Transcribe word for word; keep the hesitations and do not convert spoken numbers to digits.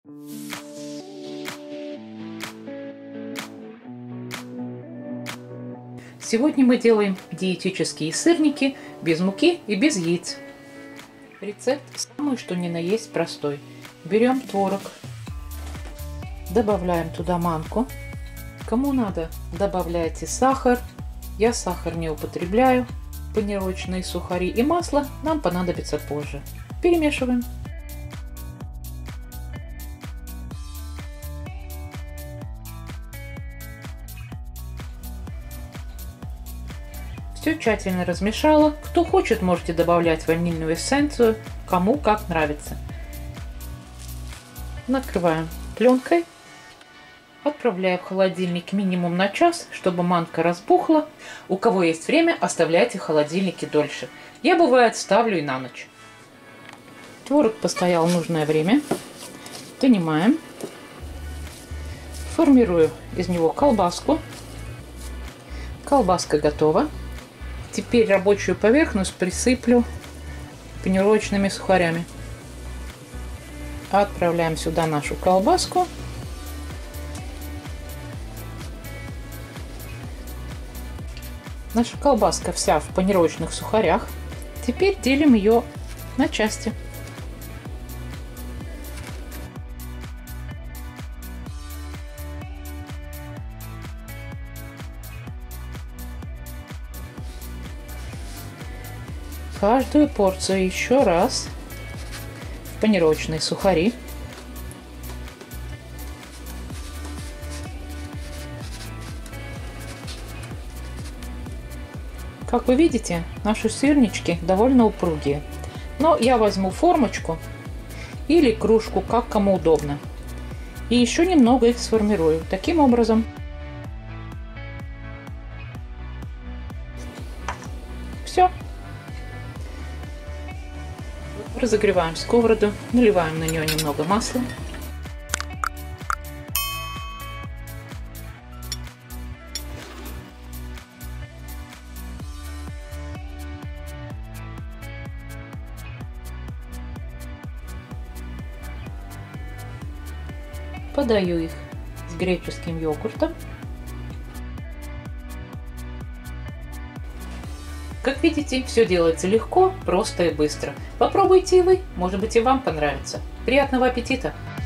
Сегодня мы делаем диетические сырники без муки и без яиц. Рецепт самый что ни на есть простой. Берем творог, добавляем туда манку. Кому надо, добавляйте сахар. Я сахар не употребляю. Панировочные сухари и масло нам понадобится позже. Перемешиваем. Все тщательно размешала. Кто хочет, можете добавлять ванильную эссенцию, кому как нравится. Накрываем пленкой. Отправляю в холодильник минимум на час, чтобы манка разбухла. У кого есть время, оставляйте в холодильнике дольше. Я, бывает, ставлю и на ночь. Творог постоял нужное время. Донимаем. Формирую из него колбаску. Колбаска готова. Теперь рабочую поверхность присыплю панировочными сухарями. Отправляем сюда нашу колбаску. Наша колбаска вся в панировочных сухарях. Теперь делим ее на части. Каждую порцию еще раз в панировочные сухари. Как вы видите, наши сырнички довольно упругие. Но я возьму формочку или кружку, как кому удобно. И еще немного их сформирую. Таким образом. Все. Разогреваем сковороду, наливаем на нее немного масла. Подаю их с греческим йогуртом. Как видите, все делается легко, просто и быстро. Попробуйте и вы, может быть, и вам понравится. Приятного аппетита!